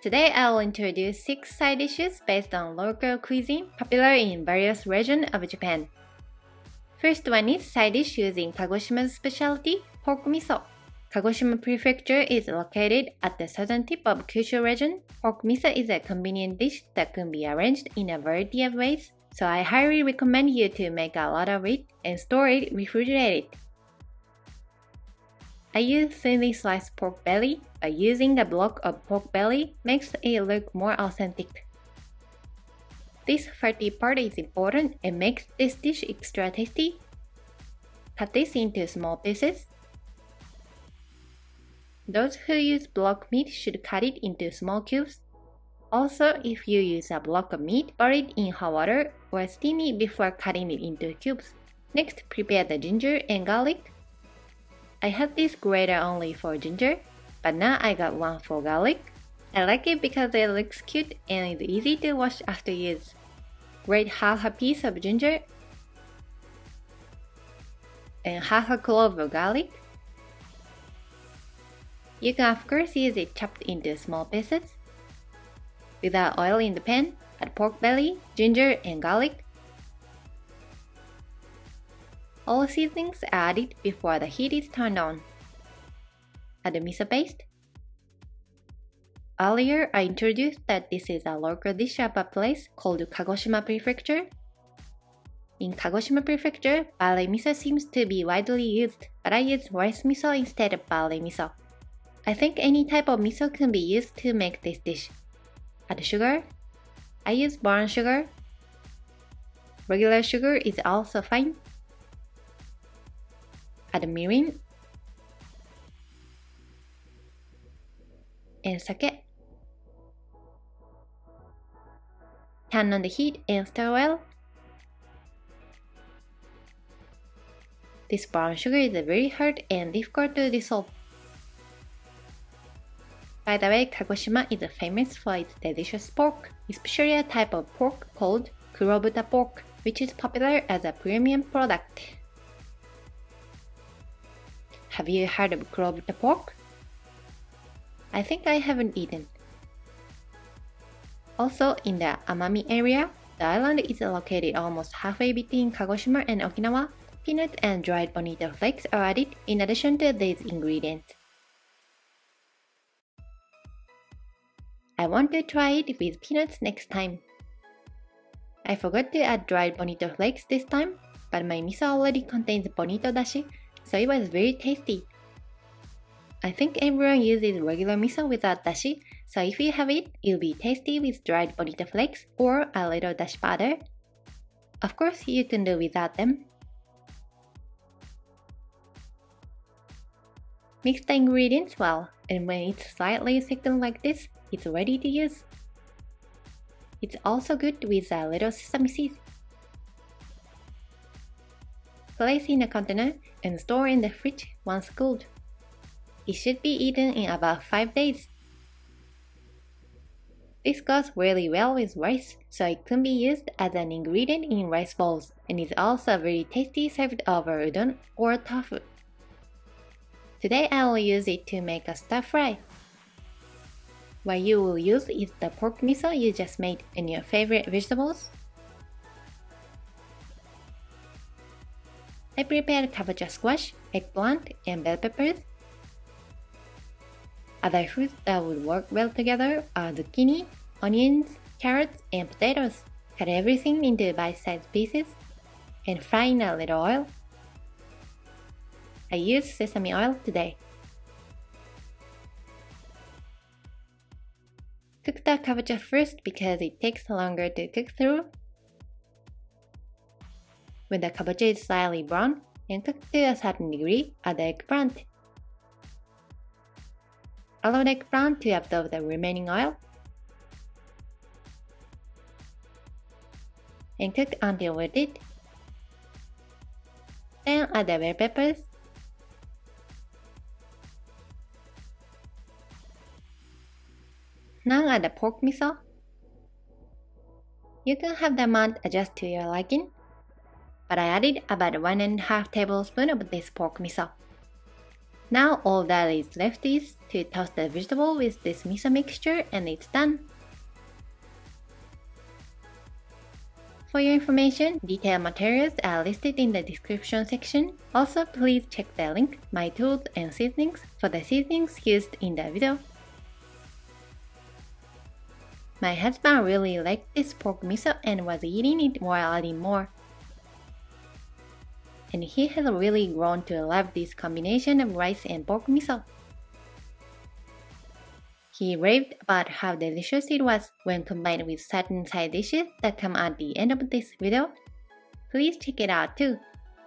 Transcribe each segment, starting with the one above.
Today I will introduce 6 side dishes based on local cuisine popular in various regions of Japan. First one is side dish using Kagoshima's specialty, pork miso. Kagoshima Prefecture is located at the southern tip of Kyushu region. Pork miso is a convenient dish that can be arranged in a variety of ways, so I highly recommend you to make a lot of it and store it refrigerated. I use thinly sliced pork belly, but using a block of pork belly makes it look more authentic. This fatty part is important and makes this dish extra tasty. Cut this into small pieces. Those who use block meat should cut it into small cubes. Also, if you use a block of meat, boil it in hot water or steam it before cutting it into cubes. Next, prepare the ginger and garlic. I had this grater only for ginger, but now I got one for garlic. I like it because it looks cute and is easy to wash after use. Grate half a piece of ginger and half a clove of garlic. You can of course use it chopped into small pieces. Without oil in the pan, add pork belly, ginger, and garlic. All seasonings are added before the heat is turned on. Add the miso paste. Earlier, I introduced that this is a local dish of a place called Kagoshima Prefecture. In Kagoshima Prefecture, barley miso seems to be widely used, but I use rice miso instead of barley miso. I think any type of miso can be used to make this dish. Add sugar. I use brown sugar. Regular sugar is also fine. Add mirin and sake. Turn on the heat and stir well. This brown sugar is very hard and difficult to dissolve. By the way, Kagoshima is famous for its delicious pork, especially a type of pork called Kurobuta pork, which is popular as a premium product. Have you heard of Kurobuta pork? I think I haven't eaten. Also, in the Amami area, the island is located almost halfway between Kagoshima and Okinawa. Peanut and dried bonito flakes are added in addition to these ingredients. I want to try it with peanuts next time. I forgot to add dried bonito flakes this time, but my miso already contains bonito dashi, so it was very tasty. I think everyone uses regular miso without dashi, so if you have it, it'll be tasty with dried bonito flakes or a little dashi powder. Of course, you can do without them. Mix the ingredients well, and when it's slightly thickened like this, it's ready to use. It's also good with a little sesame seeds. Place in a container and store in the fridge once cooled. It should be eaten in about 5 days. This goes really well with rice, so it can be used as an ingredient in rice bowls and is also very tasty served over udon or tofu. Today I will use it to make a stir fry. What you will use is the pork miso you just made and your favorite vegetables. I prepared kabocha squash, eggplant, and bell peppers. Other foods that would work well together are zucchini, onions, carrots, and potatoes. Cut everything into bite-sized pieces and fry in a little oil. I used sesame oil today. Cook the kabocha first because it takes longer to cook through. When the kabocha is slightly brown and cooked to a certain degree, add the eggplant. Allow the eggplant to absorb the remaining oil and cook until well did. Then add the bell peppers. Now add the pork miso. You can have the amount adjust to your liking, but I added about 1.5 tablespoons of this pork miso. Now all that is left is to toast the vegetable with this miso mixture and it's done. For your information, detailed materials are listed in the description section. Also, please check the link, my tools and seasonings, for the seasonings used in the video. My husband really liked this pork miso and was eating it while adding more. And he has really grown to love this combination of rice and pork miso. He raved about how delicious it was when combined with certain side dishes that come at the end of this video. Please check it out too.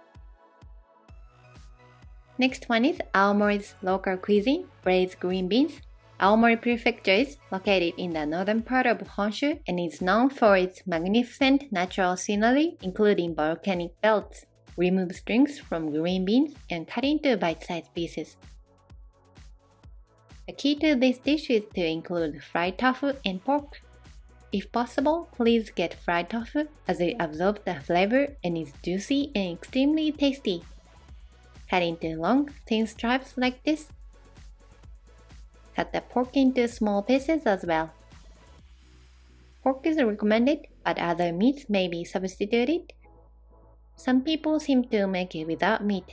Next one is Aomori's local cuisine, braised green beans. Aomori Prefecture is located in the northern part of Honshu and is known for its magnificent natural scenery, including volcanic belts. Remove strings from green beans and cut into bite-sized pieces. The key to this dish is to include fried tofu and pork. If possible, please get fried tofu as it absorbs the flavor and is juicy and extremely tasty. Cut into long, thin stripes like this. Cut the pork into small pieces as well. Pork is recommended, but other meats may be substituted. Some people seem to make it without meat.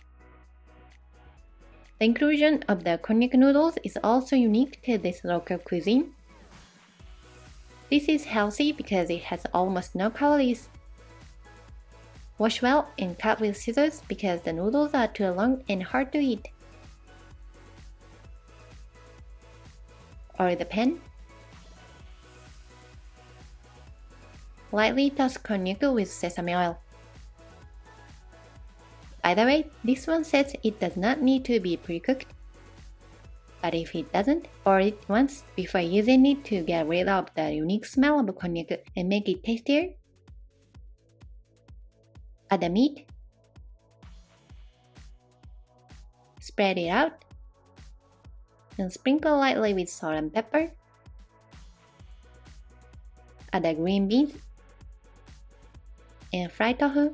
The inclusion of the konjac noodles is also unique to this local cuisine. This is healthy because it has almost no calories. Wash well and cut with scissors because the noodles are too long and hard to eat. Oil the pan. Lightly toss konjac with sesame oil. By the way, this one says it does not need to be pre-cooked. But if it doesn't, boil it once before using it to get rid of the unique smell of konjac and make it tastier. Add the meat. Spread it out. And sprinkle lightly with salt and pepper. Add the green beans and fried tofu.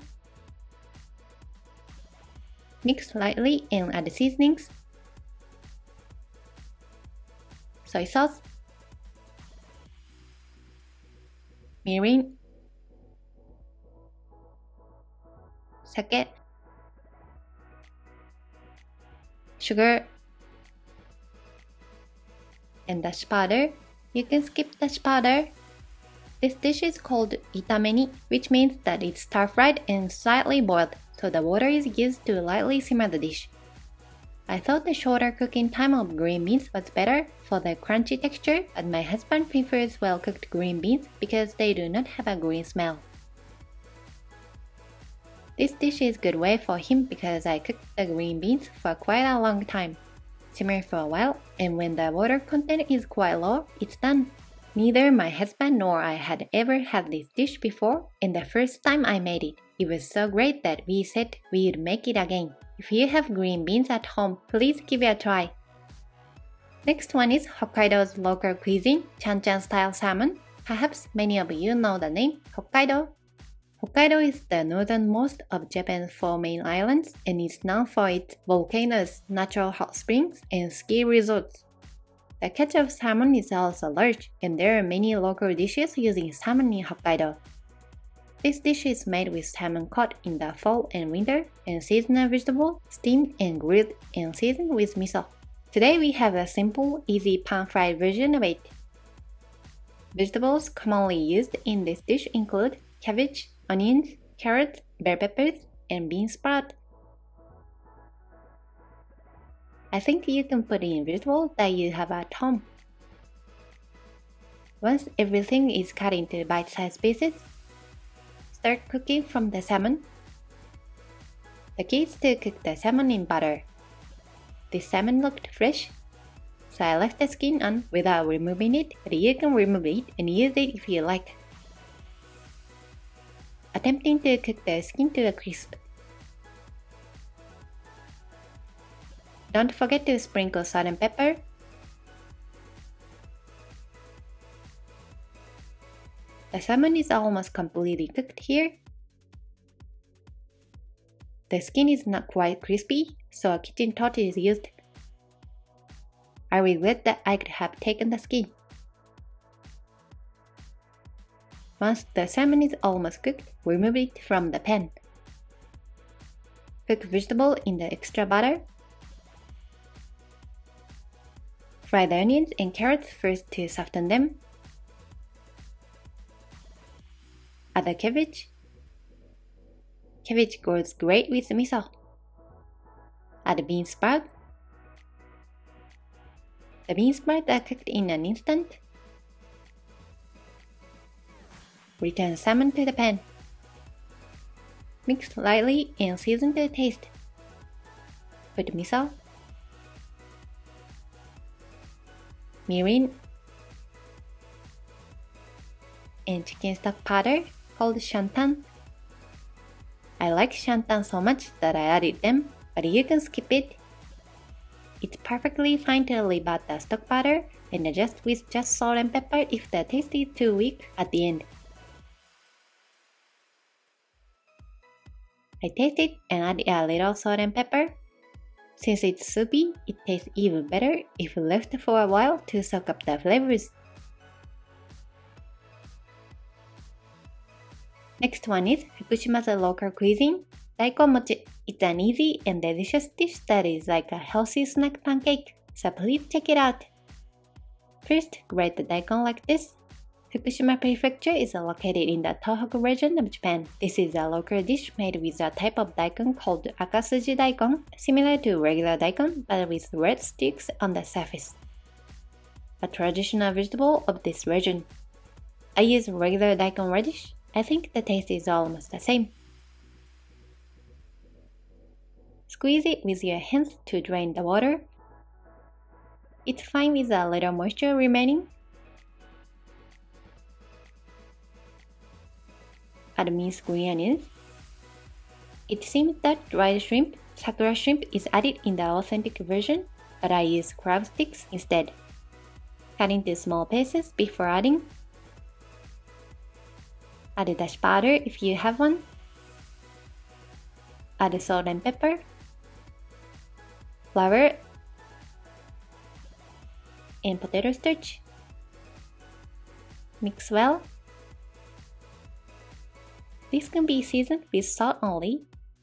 Mix lightly and add the seasonings. Soy sauce, mirin, sake, sugar, and dashi powder. You can skip dashi powder. This dish is called itameni, which means that it's stir-fried and slightly boiled, so the water is used to lightly simmer the dish. I thought the shorter cooking time of green beans was better for the crunchy texture, but my husband prefers well-cooked green beans because they do not have a green smell. This dish is a good way for him because I cooked the green beans for quite a long time. Simmer for a while, and when the water content is quite low, it's done. Neither my husband nor I had ever had this dish before, and the first time I made it, it was so great that we said we'd make it again. If you have green beans at home, please give it a try. Next one is Hokkaido's local cuisine, Chan-chan style salmon. Perhaps many of you know the name Hokkaido. Hokkaido is the northernmost of Japan's 4 main islands and is known for its volcanoes, natural hot springs, and ski resorts. The catch of salmon is also large, and there are many local dishes using salmon in Hokkaido. This dish is made with salmon caught in the fall and winter, and seasonal vegetable, steamed and grilled and seasoned with miso. Today we have a simple, easy pan-fried version of it. Vegetables commonly used in this dish include cabbage, onions, carrots, bell peppers, and bean sprout. I think you can put in vegetables that you have at home. Once everything is cut into bite-sized pieces, start cooking from the salmon. The key is to cook the salmon in butter. This salmon looked fresh, so I left the skin on without removing it, but you can remove it and use it if you like. Attempting to cook the skin to a crisp. Don't forget to sprinkle salt and pepper. The salmon is almost completely cooked here. The skin is not quite crispy, so a kitchen torch is used. I regret that I could have taken the skin. Once the salmon is almost cooked, remove it from the pan. Cook vegetable in the extra butter. Fry the onions and carrots first to soften them. Add the cabbage. Cabbage goes great with miso. Add bean sprouts. The bean sprouts are cooked in an instant. Return salmon to the pan. Mix lightly and season to taste. Put miso, mirin, and chicken stock powder called shantan. I like shantan so much that I added them, but you can skip it. It's perfectly fine to leave out the stock powder and adjust with just salt and pepper if the taste is too weak at the end. I taste it and add a little salt and pepper. Since it's soupy, it tastes even better if left for a while to soak up the flavors. Next one is Fukushima's local cuisine, daikon mochi. It's an easy and delicious dish that is like a healthy snack pancake, so please check it out. First, grate the daikon like this. Fukushima Prefecture is located in the Tohoku region of Japan. This is a local dish made with a type of daikon called akasuji daikon, similar to regular daikon but with red sticks on the surface. A traditional vegetable of this region. I use regular daikon radish. I think the taste is almost the same. Squeeze it with your hands to drain the water. It's fine with a little moisture remaining. Add minced green onions. It seems that dried shrimp, sakura shrimp, is added in the authentic version, but I use crab sticks instead. Cut into small pieces before adding. Add dashi powder if you have one. Add salt and pepper. Flour. And potato starch. Mix well. This can be seasoned with salt only.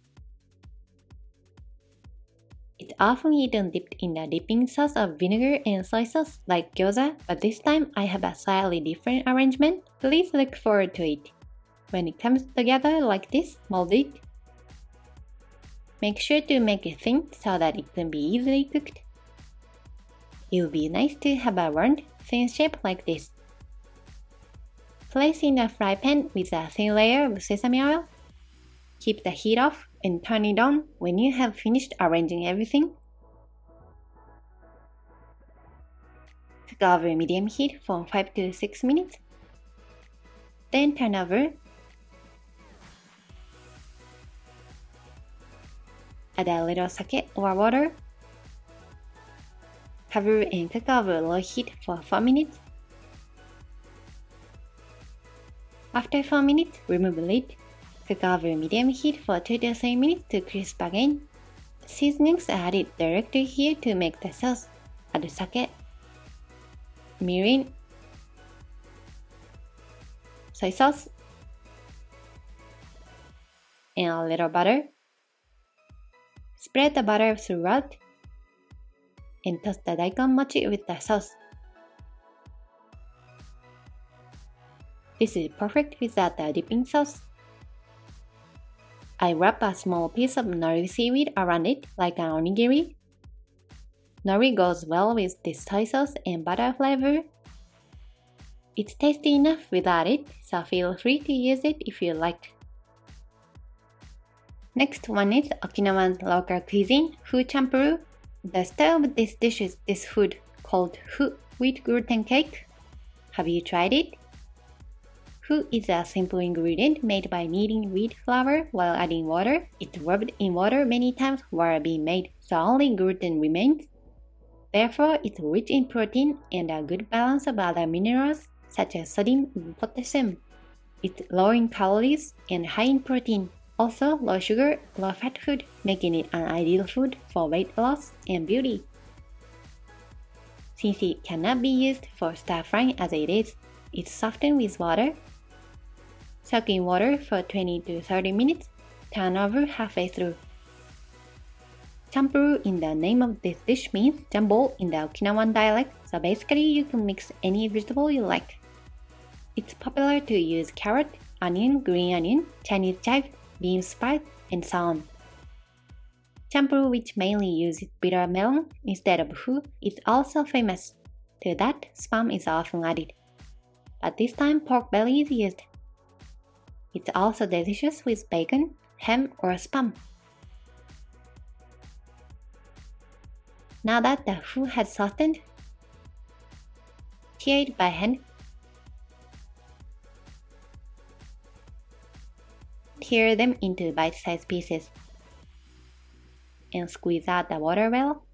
It's often eaten dipped in a dipping sauce of vinegar and soy sauce like gyoza, but this time I have a slightly different arrangement. Please look forward to it. When it comes together like this, mold it. Make sure to make it thin so that it can be easily cooked. It would be nice to have a round, thin shape like this. Place in a fry pan with a thin layer of sesame oil. Keep the heat off and turn it on when you have finished arranging everything. Cook over medium heat for 5 to 6 minutes. Then turn over. Add a little sake or water. Cover and cook over low heat for 4 minutes. After 4 minutes, remove the lid. Cook over medium heat for 2 to 3 minutes to crisp again. Seasonings are added directly here to make the sauce. Add sake, mirin, soy sauce, and a little butter. Spread the butter throughout and toast the daikon mochi with the sauce. This is perfect without the dipping sauce. I wrap a small piece of nori seaweed around it like an onigiri. Nori goes well with this soy sauce and butter flavor. It's tasty enough without it, so feel free to use it if you like. Next one is Okinawan's local cuisine, fu champuru. The style of this dish is this food called fu, wheat gluten cake. Have you tried it? Fu is a simple ingredient made by kneading wheat flour while adding water. It's rubbed in water many times while being made, so only gluten remains. Therefore, it's rich in protein and a good balance of other minerals such as sodium and potassium. It's low in calories and high in protein. Also, low sugar, low fat food, making it an ideal food for weight loss and beauty. Since it cannot be used for stir frying as it is, it's softened with water. Soak in water for 20 to 30 minutes, turn over halfway through. Champuru in the name of this dish means jumbo in the Okinawan dialect, so basically you can mix any vegetable you like. It's popular to use carrot, onion, green onion, Chinese chive, bean sprout, and so on. Champuru, which mainly uses bitter melon instead of fu, is also famous. To that, spam is often added. But this time pork belly is used. It's also delicious with bacon, ham, or spam. Now that the fu has softened, tear it by hand. Tear them into bite-sized pieces and squeeze out the water well.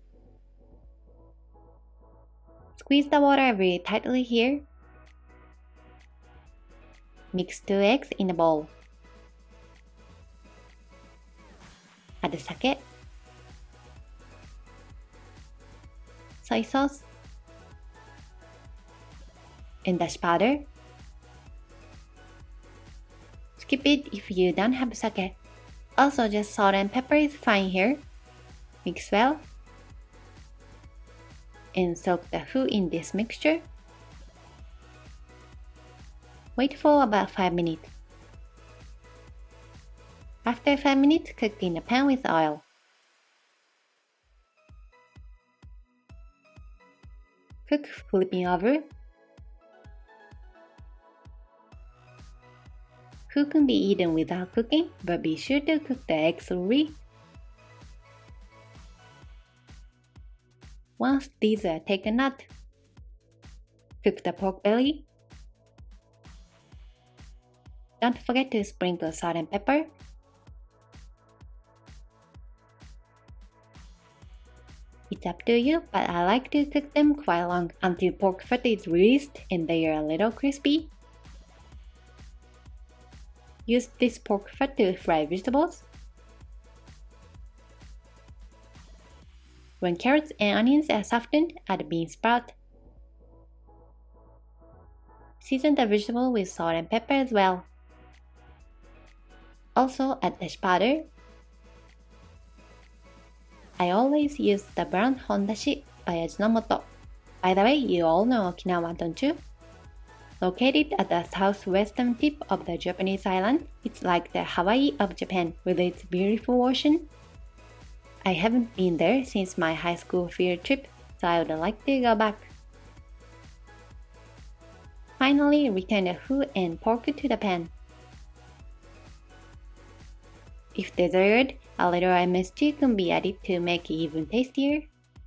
Squeeze the water very tightly here. Mix 2 eggs in a bowl. Add sake, soy sauce, and dashi powder. Skip it if you don't have sake. Also, just salt and pepper is fine here. Mix well. And soak the fu in this mixture. Wait for about 5 minutes. After 5 minutes, cook in a pan with oil. Cook flipping over. Fu can be eaten without cooking, but be sure to cook the eggs thoroughly. Once these are taken out, cook the pork belly. Don't forget to sprinkle salt and pepper. It's up to you, but I like to cook them quite long until pork fat is released and they are a little crispy. Use this pork fat to fry vegetables. When carrots and onions are softened, add bean sprout. Season the vegetable with salt and pepper as well. Also add dashi powder. I always use the brown hondashi by Ajinomoto. By the way, you all know Okinawa, don't you? Located at the southwestern tip of the Japanese island, it's like the Hawaii of Japan with its beautiful ocean. I haven't been there since my high school field trip, so I would like to go back. Finally, return the fu and pork to the pan. If desired, a little MSG can be added to make it even tastier.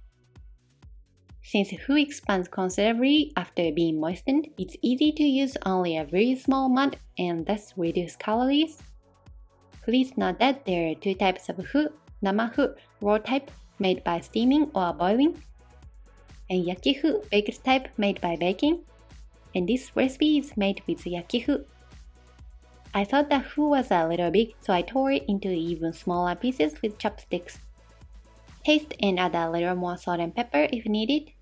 Since fu expands considerably after being moistened, it's easy to use only a very small amount and thus reduce calories. Please note that there are 2 types of fu: nama fu, raw type, made by steaming or boiling, and yaki fu, baked type, made by baking. And this recipe is made with yaki fu. I thought the fu was a little big, so I tore it into even smaller pieces with chopsticks. Taste and add a little more salt and pepper if needed.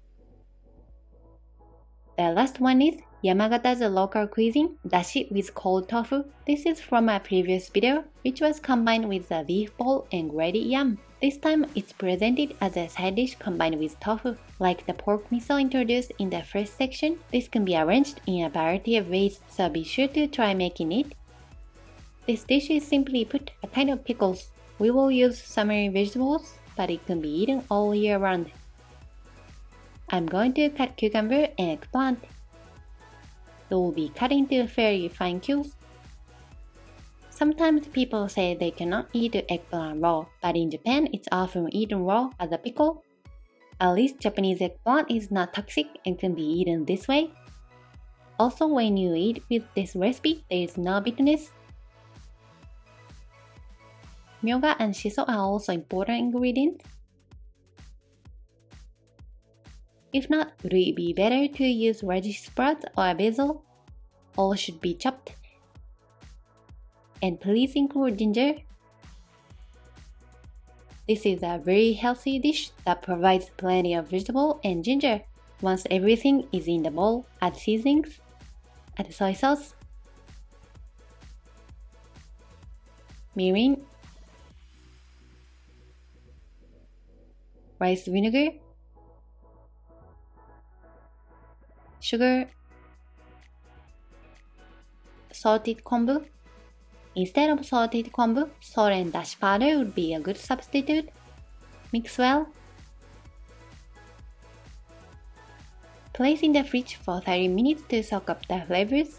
The last one is Yamagata's local cuisine, dashi with cold tofu. This is from a previous video, which was combined with a beef bowl and grated yam. This time it's presented as a side dish combined with tofu. Like the pork miso introduced in the first section, this can be arranged in a variety of ways, so be sure to try making it. This dish is simply put a kind of pickles. We will use summery vegetables, but it can be eaten all year round. I'm going to cut cucumber and eggplant. They will be cut into fairly fine cubes. Sometimes people say they cannot eat the eggplant raw, but in Japan it's often eaten raw as a pickle. At least Japanese eggplant is not toxic and can be eaten this way. Also, when you eat with this recipe, there is no bitterness. Myoga and shiso are also important ingredients. If not, would it be better to use radish sprouts or basil? All should be chopped. and please include ginger. This is a very healthy dish that provides plenty of vegetable and ginger. Once everything is in the bowl, add seasonings, add soy sauce, mirin, rice vinegar, sugar, salted kombu. Instead of salted kombu, salt and dashi powder would be a good substitute. Mix well. Place in the fridge for 30 minutes to soak up the flavors.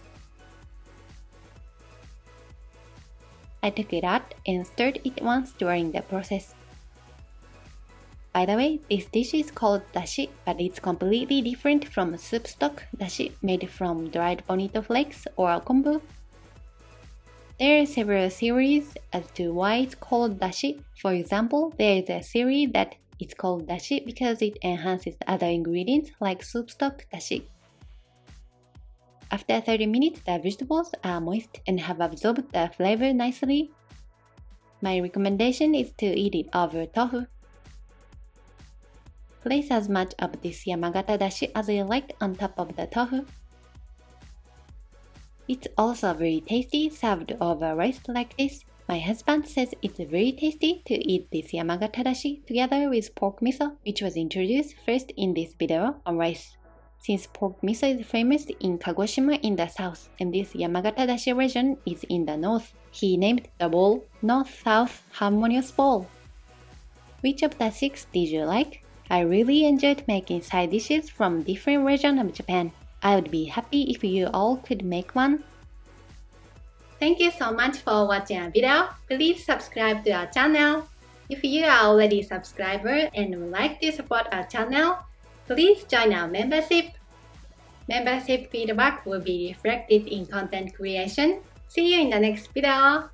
I took it out and stirred it once during the process. By the way, this dish is called dashi, but it's completely different from soup stock dashi made from dried bonito flakes or kombu. There are several theories as to why it's called dashi. For example, there is a theory that it's called dashi because it enhances other ingredients like soup stock dashi. After 30 minutes, the vegetables are moist and have absorbed the flavor nicely. My recommendation is to eat it over tofu. Place as much of this Yamagata dashi as you like on top of the tofu. It's also very tasty served over rice like this. My husband says it's very tasty to eat this Yamagata dashi together with pork miso, which was introduced first in this video on rice. Since pork miso is famous in Kagoshima in the south and this Yamagata dashi region is in the north, he named the bowl North-South Harmonious Bowl. Which of the 6 did you like? I really enjoyed making side dishes from different regions of Japan. I would be happy if you all could make one. Thank you so much for watching our video. Please subscribe to our channel. If you are already a subscriber and would like to support our channel, please join our membership. Membership feedback will be reflected in content creation. See you in the next video.